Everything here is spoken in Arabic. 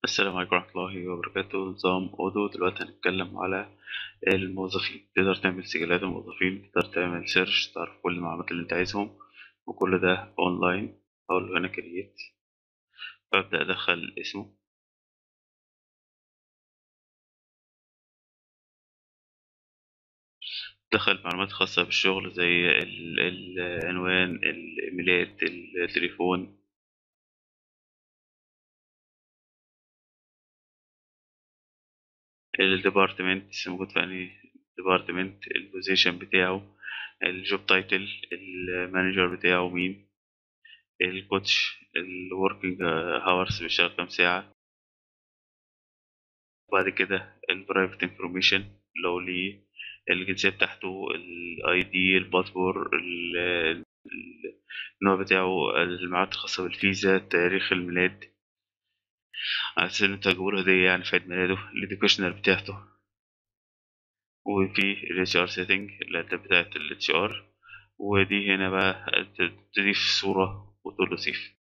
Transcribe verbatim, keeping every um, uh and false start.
السلام عليكم ورحمة الله وبركاته. نظام أودو. دلوقتي هنتكلم على الموظفين. تقدر تعمل سجلات الموظفين، تقدر تعمل سيرش، تعرف كل المعلومات اللي انت عايزهم، وكل ده أونلاين. أقول له هنا كرييت، فأبدأ أدخل اسمه، دخل معلومات خاصة بالشغل زي ال- العنوان، الإيميلات، التليفون، الديبارتمنت موجود في أنهي ديبارتمنت، البوزيشن بتاعه، الجوب تايتل، المانجر بتاعه مين، الكوتش، الوركينج هاورز بيشتغل كام ساعة. وبعد كده البرايفت انفورميشن لو ليه، الجنسية بتاعته، الاي دي، الباسبور، ال- ال- النوع بتاعه، المعلومات الخاصة بالفيزا، تاريخ الميلاد على أساس إن انت هتجيبوله هدية يعني في عيد ميلاده، الإديوكيشنال بتاعته. وفي ال اتش ار setting الأداة بتاعت ال اتش ار. ودي هنا بقى تضيف صورة وتقول له سيف.